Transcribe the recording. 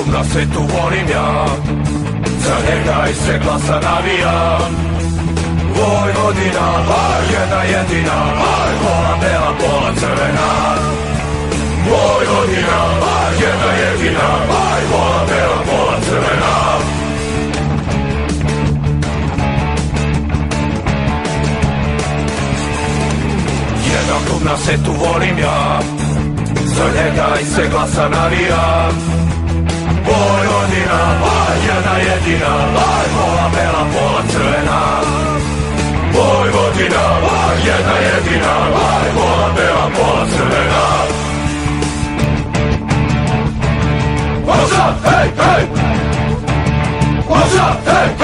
klub na svetu volim ja, za njega i sve glasa navijam. Vojvodina, jedna jedina, pola bela, pola crvena. Vojvodina, jedna jedina, pola bela, pola crvena. Jedan klub na svetu volim ja, za njega i sve glasa navijam. Vojvodina, jedna jedina, pola bela, pola crvena. Vojvodina, jedna jedina, pola bela, pola crvena. What's up, hey, hey! What's up, hey!